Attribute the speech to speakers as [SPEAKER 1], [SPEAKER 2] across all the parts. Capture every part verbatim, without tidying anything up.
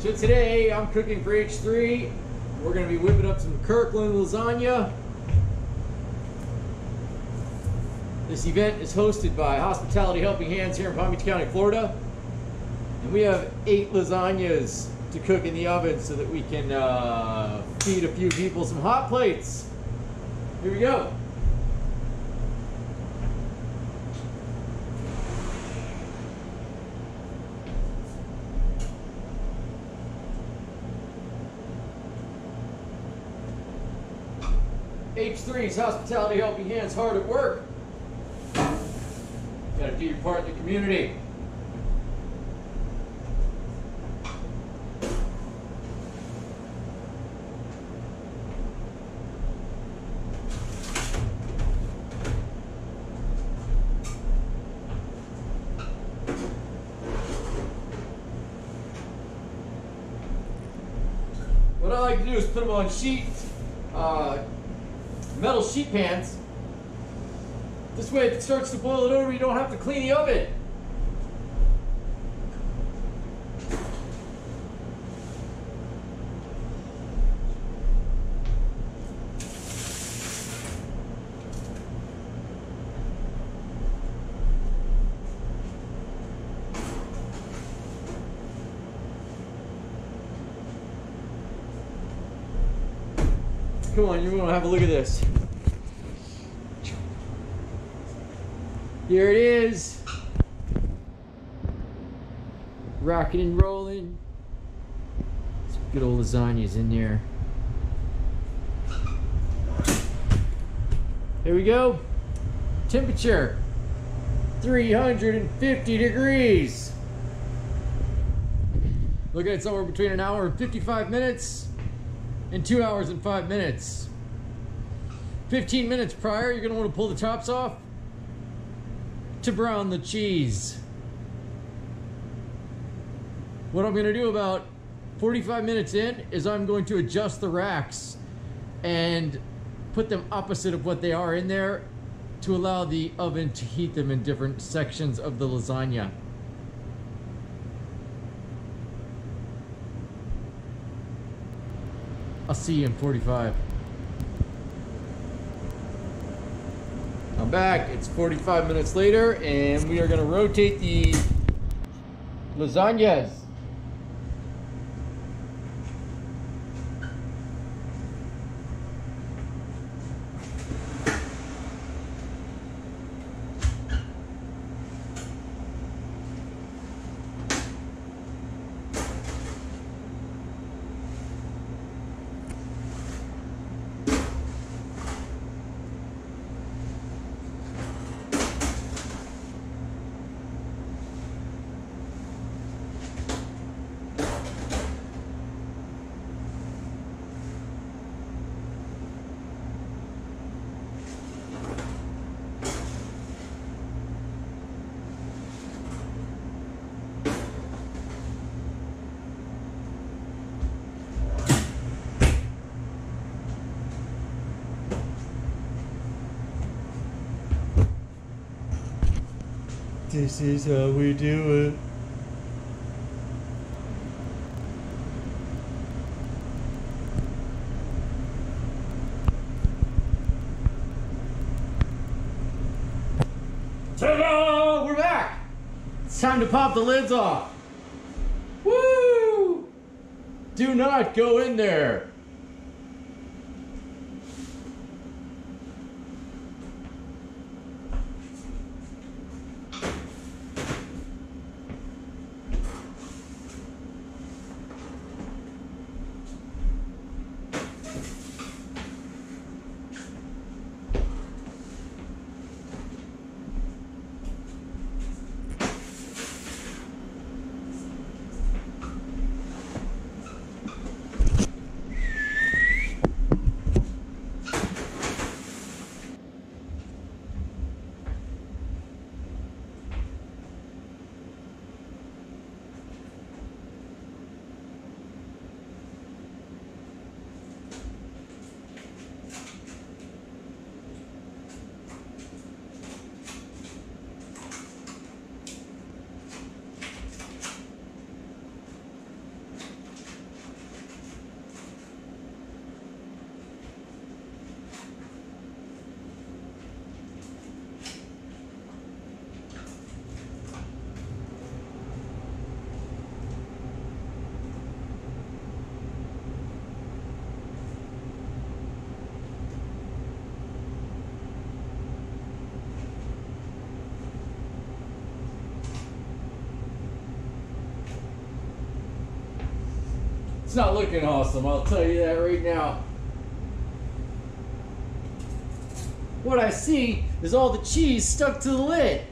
[SPEAKER 1] So today I'm cooking for H three. We're going to be whipping up some Kirkland lasagna. This event is hosted by Hospitality Helping Hands here in Palm Beach County, Florida. And we have eight lasagnas to cook in the oven so that we can uh, feed a few people some hot plates. Here we go. H three's Hospitality Helping Hands, hard at work. Gotta do your part in the community. What I like to do is put them on sheet, uh, metal sheet pans. This way if it starts to boil it over, you don't have to clean the oven. Come on, you want to have a look at this. Here it is. Rocking and rolling. Some good old lasagnas in there. Here we go. Temperature three hundred fifty degrees. Looking at somewhere between an hour and fifty-five minutes and two hours and five minutes. fifteen minutes prior, you're gonna want to pull the tops off to brown the cheese. What I'm gonna do about forty-five minutes in is I'm going to adjust the racks and put them opposite of what they are in there to allow the oven to heat them in different sections of the lasagna. I'll see you in forty-five. I'm back. It's forty-five minutes later, and we are going to rotate the lasagnas. This is how we do it. Ta-da! We're back! It's time to pop the lids off. Woo! Do not go in there. It's not looking awesome, I'll tell you that right now. What I see is all the cheese stuck to the lid.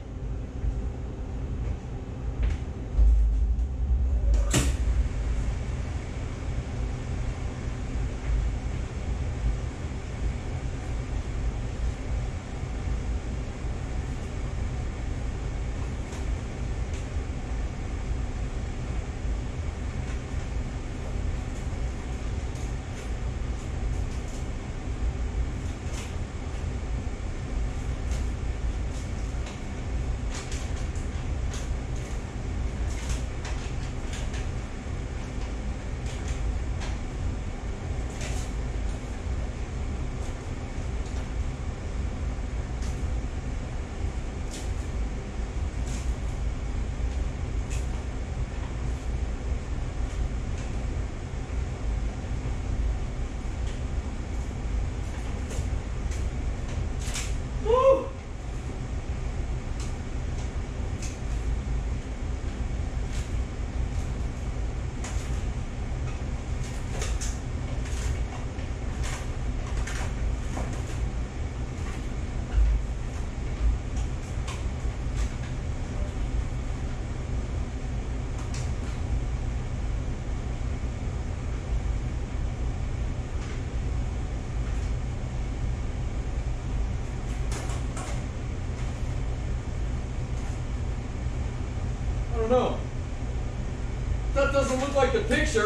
[SPEAKER 1] I don't know. That doesn't look like the picture.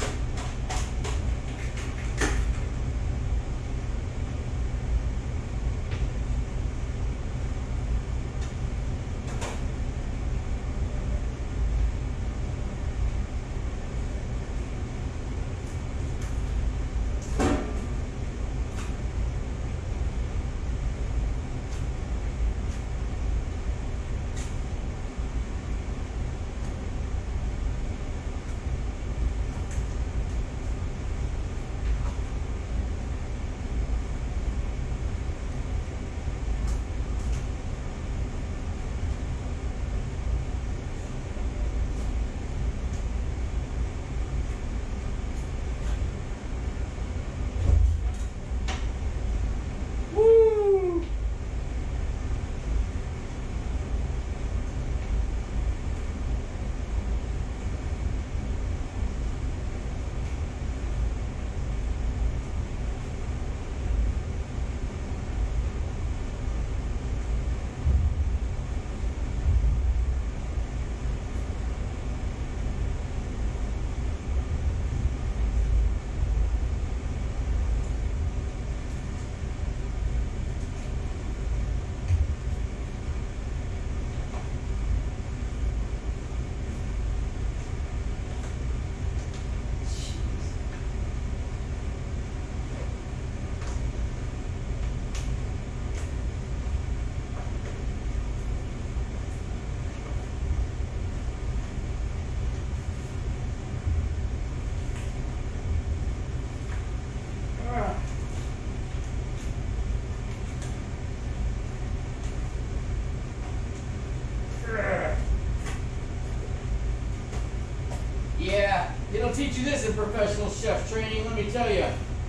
[SPEAKER 1] Yeah, they don't teach you this in professional chef training, let me tell you.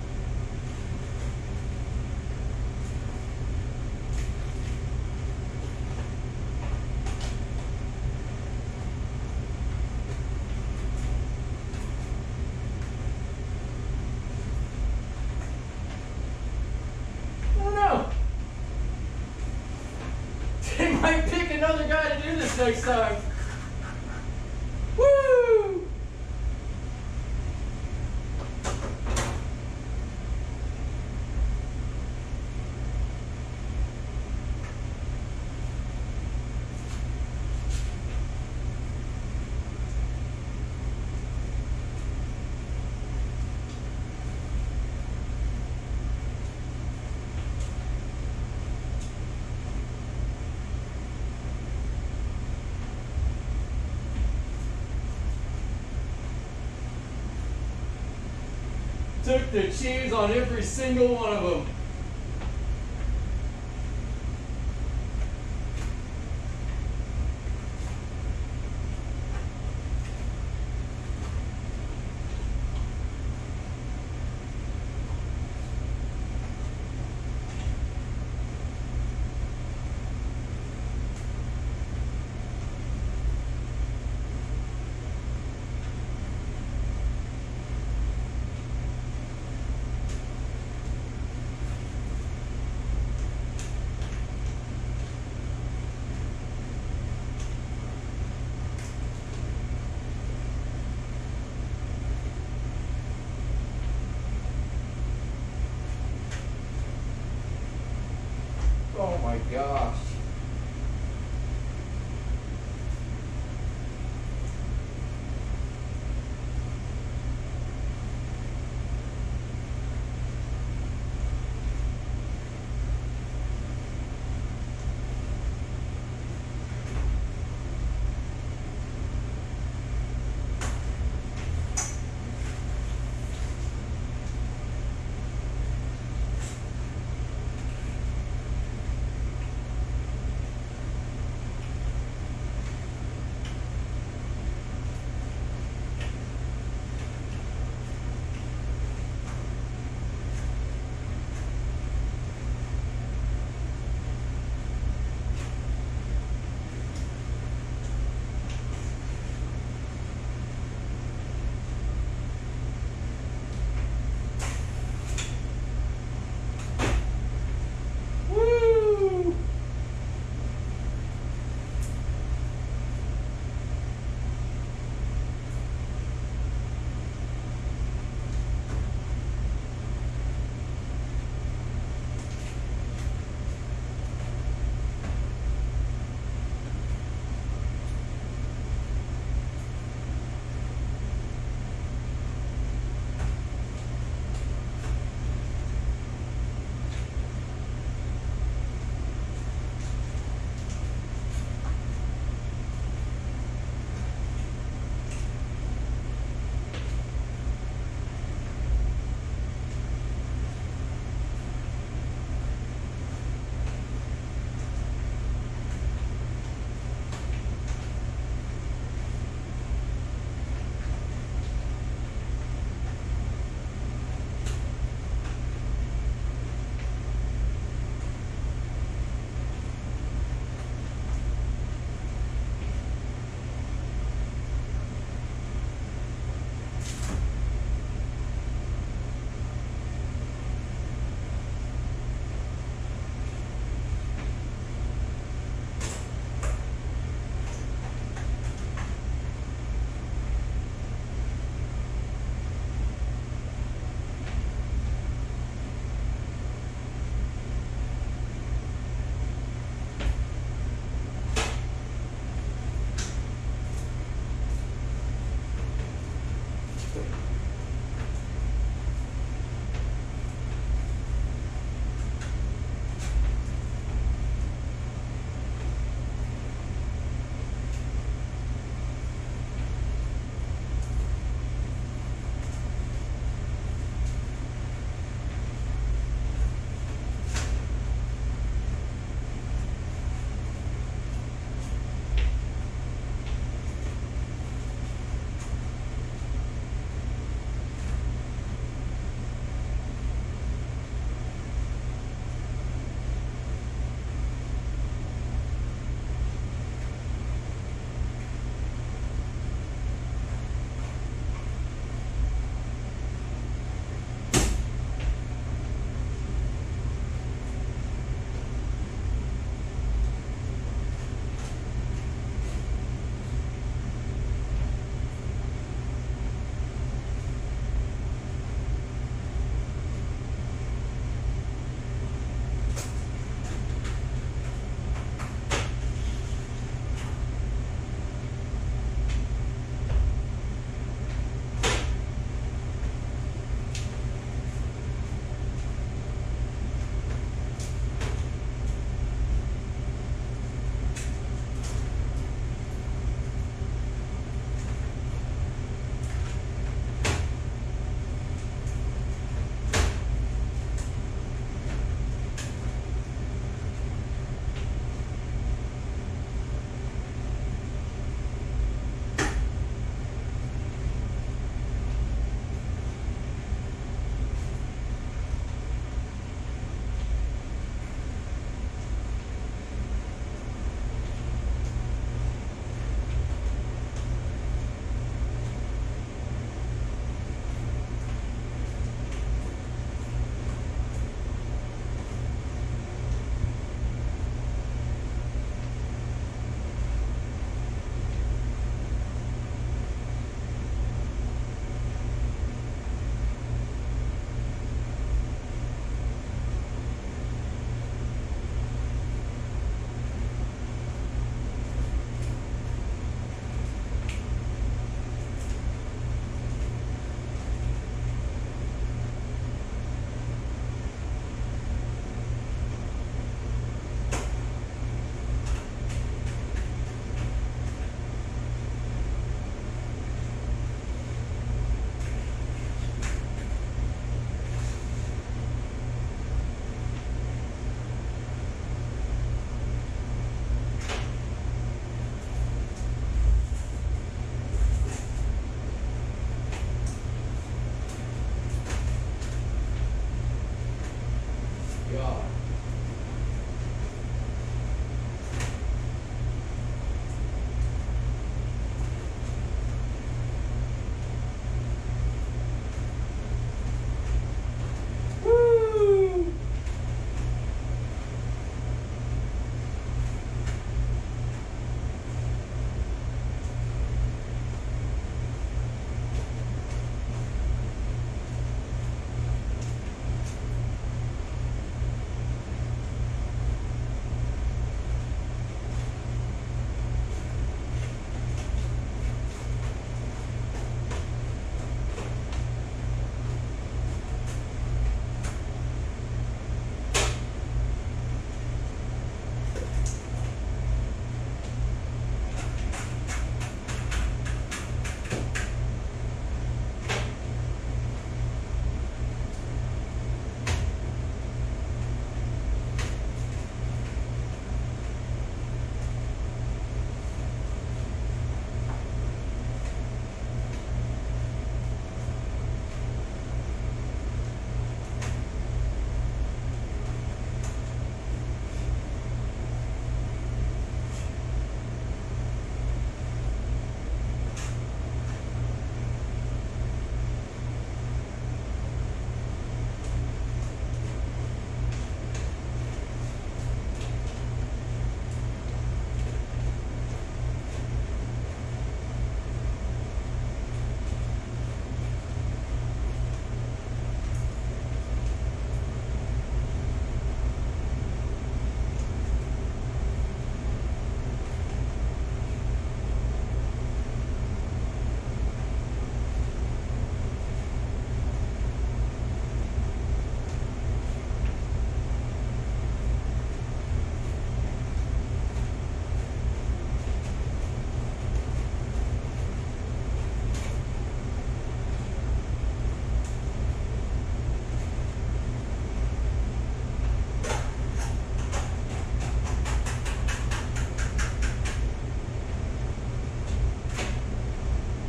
[SPEAKER 1] I don't know. They might pick another guy to do this next time. Woo! Took the cheese on every single one of them.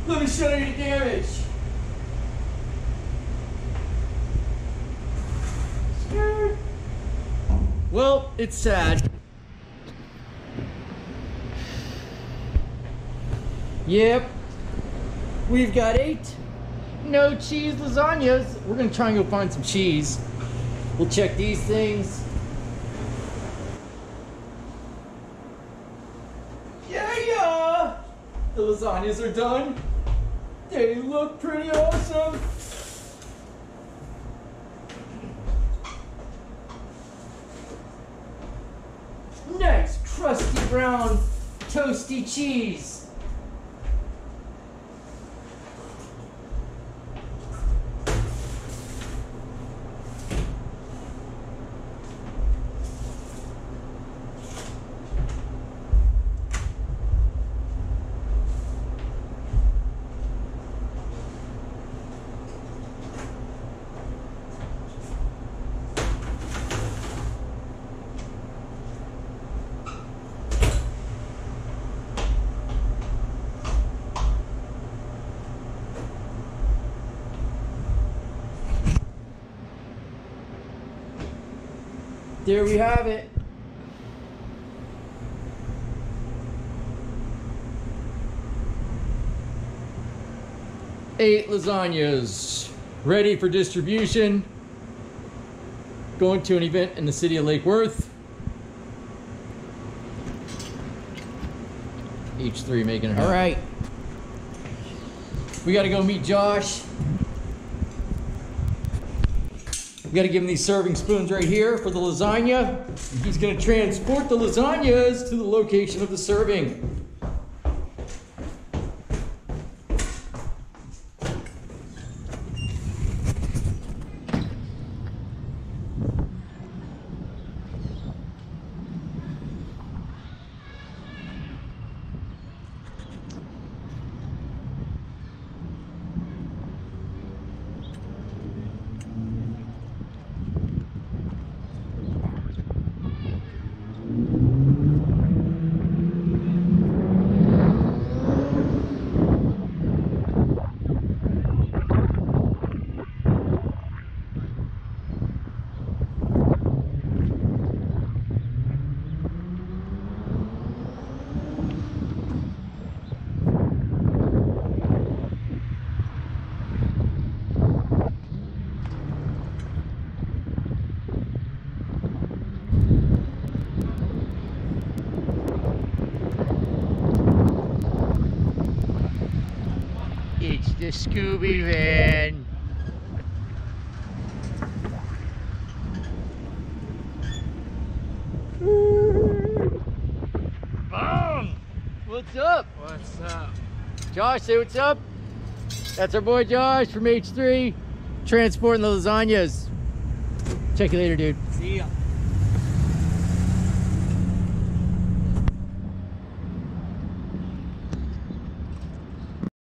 [SPEAKER 1] Let me show you the damage. Scared? Well, it's sad. Yep. We've got eight no cheese lasagnas. We're gonna try and go find some cheese. We'll check these things. Yeah, yeah. The lasagnas are done. They look pretty awesome. Nice crusty brown toasty cheese. There we have it. Eight lasagnas ready for distribution. Going to an event in the city of Lake Worth. Each three making it. All right. We got to go meet Josh. We got to give him these serving spoons right here for the lasagna. He's going to transport the lasagnas to the location of the serving. It's the Scooby van. Boom! What's up?
[SPEAKER 2] What's up?
[SPEAKER 1] Josh, say what's up. That's our boy Josh from H three, transporting the lasagnas. Check you later, dude.
[SPEAKER 2] See ya.